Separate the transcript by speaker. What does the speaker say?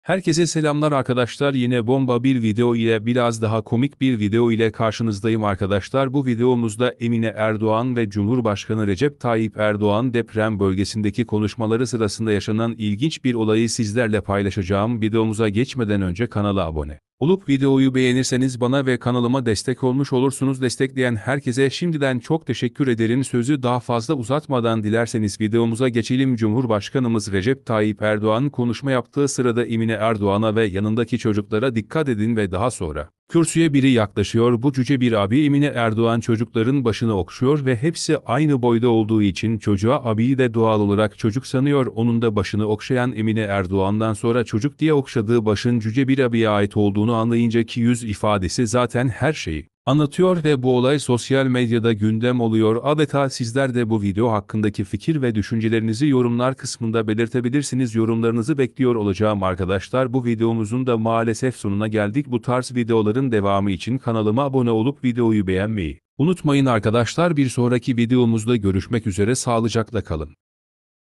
Speaker 1: Herkese selamlar arkadaşlar. Yine bomba bir video ile biraz daha komik bir video ile karşınızdayım arkadaşlar. Bu videomuzda Emine Erdoğan ve Cumhurbaşkanı Recep Tayyip Erdoğan deprem bölgesindeki konuşmaları sırasında yaşanan ilginç bir olayı sizlerle paylaşacağım. Videomuza geçmeden önce kanala abone olup videoyu beğenirseniz bana ve kanalıma destek olmuş olursunuz. Destekleyen herkese şimdiden çok teşekkür ederim. Sözü daha fazla uzatmadan dilerseniz videomuza geçelim. Cumhurbaşkanımız Recep Tayyip Erdoğan konuşma yaptığı sırada Emine Erdoğan'a ve yanındaki çocuklara dikkat edin ve daha sonra kürsüye biri yaklaşıyor. Bu cüce bir abi. Emine Erdoğan çocukların başını okşuyor ve hepsi aynı boyda olduğu için çocuğa abiyi de doğal olarak çocuk sanıyor. Onun da başını okşayan Emine Erdoğan'dan sonra çocuk diye okşadığı başın cüce bir abiye ait olduğunu anlayınca ki yüz ifadesi zaten her şeyi anlatıyor ve bu olay sosyal medyada gündem oluyor. Adeta sizler de bu video hakkındaki fikir ve düşüncelerinizi yorumlar kısmında belirtebilirsiniz. Yorumlarınızı bekliyor olacağım arkadaşlar. Bu videomuzun da maalesef sonuna geldik. Bu tarz videoların devamı için kanalıma abone olup videoyu beğenmeyi unutmayın arkadaşlar. Bir sonraki videomuzda görüşmek üzere, sağlıcakla kalın.